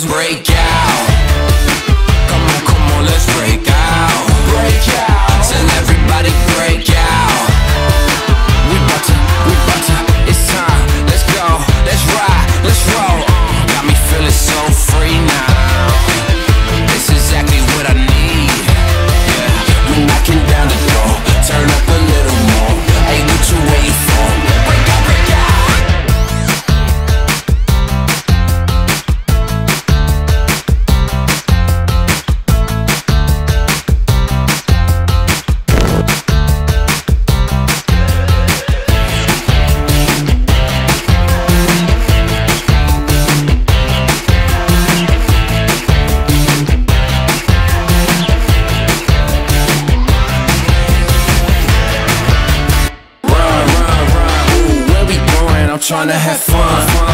break out. Come on, let's break out. Break out. Tell everybody break out. We bout to, it's time. Let's go, let's ride, let's roll. Got me feeling so free now. It's exactly what I need. Yeah, we knocking down the door. Turn up a little more. Hey, what you waiting for? Break out, break out. Trying to have fun.